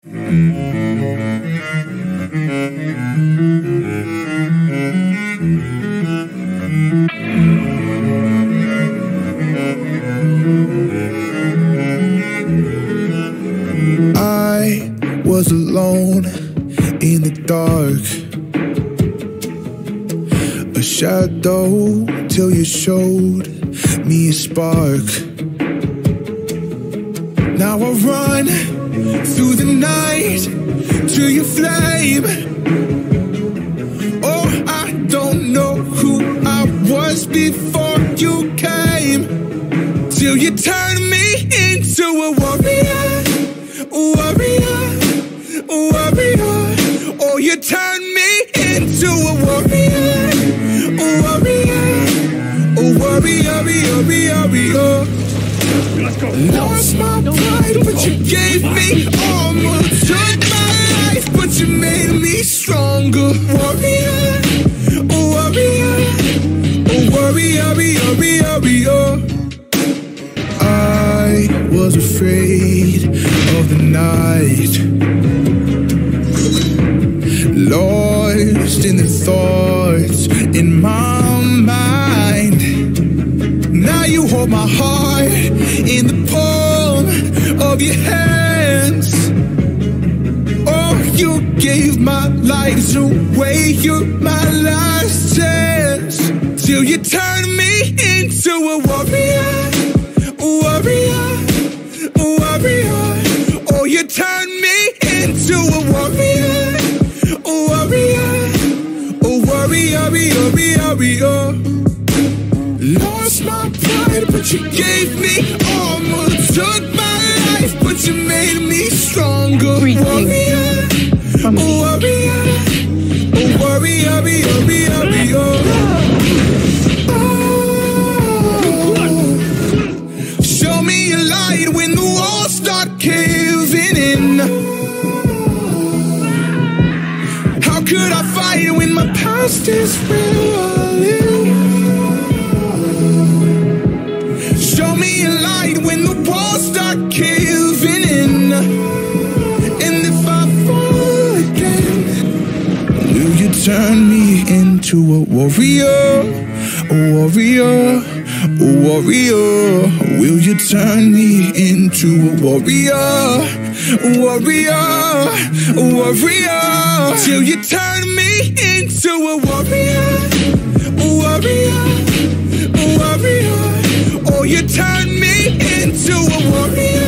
I was alone in the dark, a shadow till you showed me a spark. Now I run through the night to your flame. Oh, I don't know who I was before you came, till you turned me into a warrior, warrior, warrior. Oh, you turned me into a warrior, warrior, warrior, warrior, warrior. Lost my pride, but you gave me armor. Took my life, but you made me stronger. Warrior, warrior, warrior, warrior, warrior. I was afraid of the night, lost in the thoughts in my mind. Now you hold my heart in the palm of your hands. Oh, you gave my life away, you're my last chance, till you turned me into a warrior, warrior, warrior. Oh, you turned me into a warrior, warrior, warrior, warrior, warrior. Lost my pride, but you gave me armor. Took my life, but you made me stronger. Warrior, warrior, warrior, warrior, warrior. Show me a light when the walls start caving in. How could I fight when my past is where I live? Show me a light when the walls start caving in. And if I fall again, will you turn me into a warrior, a warrior, a warrior? Will you turn me into a warrior, warrior, warrior? Till you turn me into a warrior, warrior, warrior. Oh, you turn me into a warrior,